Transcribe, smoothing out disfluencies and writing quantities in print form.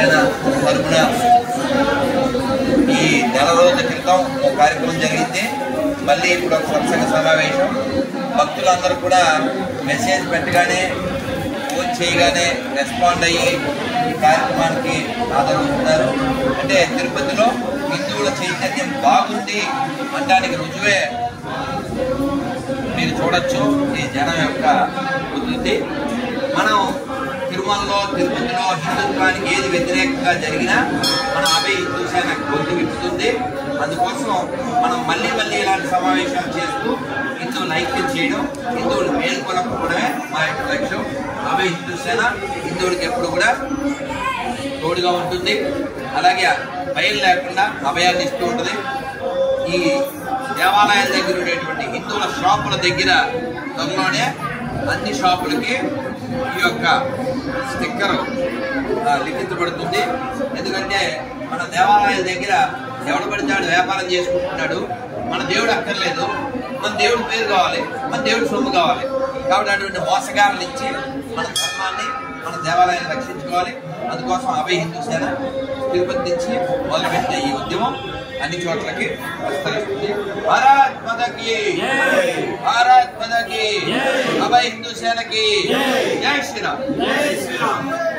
సేన తరపున ఈ నెల రోజుల క్రితం ఒక కార్యక్రమం జరిగింది. మళ్ళీ ఇప్పుడు ఒక సత్సంగ సమావేశం. భక్తులందరూ కూడా మెసేజ్ పెట్టగానే, ఫోన్ చేయగానే రెస్పాండ్ అయ్యి ఈ కార్యక్రమానికి హాజరవుతున్నారు. అంటే తిరుపతిలో హిందువుల చైతన్యం బాగుంది అనడానికి రుజువే మీరు చూడొచ్చు ఈ జనం యొక్క ఉద్ధృతి. మనం తిరుమలలో, తిరుపతిలో హిందుత్వానికి ఏది వ్యతిరేకంగా జరిగినా మన అభయ హిందూ సేన గొంతు విప్పుతుంది. అందుకోసం మనం మళ్ళీ ఇలాంటి సమావేశాలు చేస్తూ హిందువులను ఐక్యం చేయడం, హిందువులు మేల్కొనకపోవడమే మా యొక్క లక్ష్యం. అభయ హిందూ సేన హిందువులకి ఎప్పుడు కూడా తోడుగా ఉంటుంది. అలాగే భయం లేకుండా అభయాన్ని ఇస్తూ ఉంటుంది. ఈ దేవాలయాల దగ్గర ఉండేటువంటి హిందువుల షాపుల దగ్గర త్వరలోనే అన్ని షాపులకి ఈ యొక్క స్టిక్కర్ లిఖించబడుతుంది. ఎందుకంటే మన దేవాలయాల దగ్గర ఎవడు పడితే వాడు వ్యాపారం చేసుకుంటున్నాడు. మన దేవుడు అక్కర్లేదు, మన దేవుడి పేరు కావాలి, మన దేవుడి సొమ్ము కావాలి. కాబట్టి అటువంటి మోసగారులు ఇచ్చి మన ధర్మాన్ని, మన దేవాలయాన్ని రక్షించుకోవాలి. అందుకోసం అభయ హిందూ సేన తిరుపతి నుంచి మొదలుపెట్టిన ఈ ఉద్యమం అన్ని చోట్లకి విస్తరిస్తుంది. భారత్ మాతాకి, భారత్ మాతాకి, అభయ హిందూ సేనకి జై శ్రీరామ్.